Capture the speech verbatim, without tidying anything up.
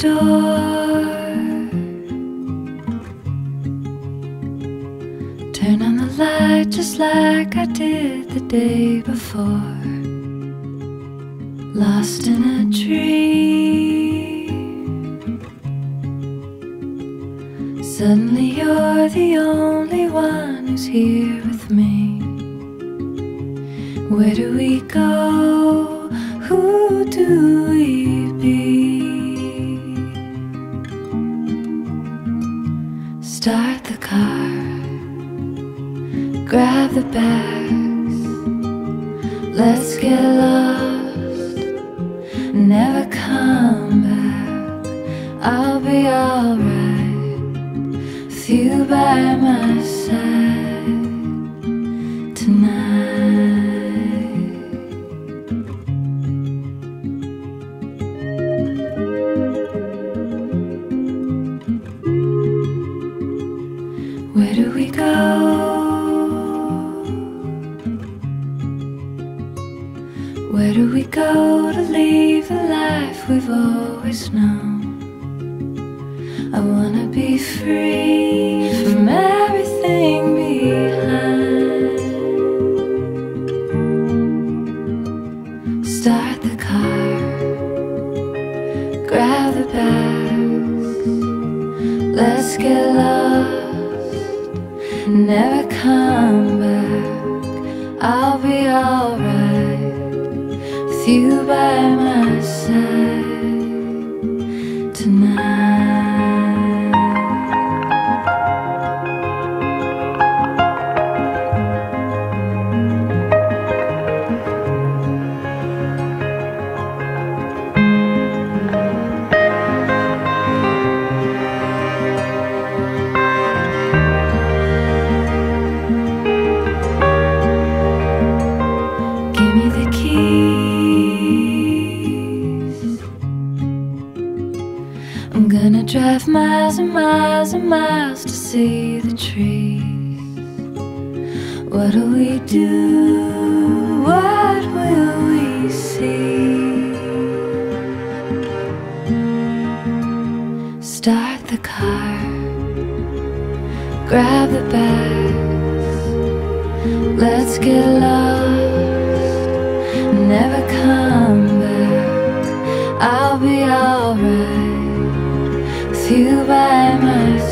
door, turn on the light just like I did the day before. Lost in a dream, suddenly you're the only one who's here with me. Where do we go? Who do we be? Start the car, grab the bags, let's get lost, never come back. I'll be alright with you by my side tonight. Where do we go? Where do we go to leave the life we've always known? I wanna be free from everything behind. Start the car, grab the bags, let's get lost, never come back. I'll be alright with you by my side tonight. Give me the keys. I'm gonna drive miles and miles and miles to see the trees. What'll we do? What will we see? Start the car, grab the bags, let's get lost, never come back. I'll be alright with you by my side.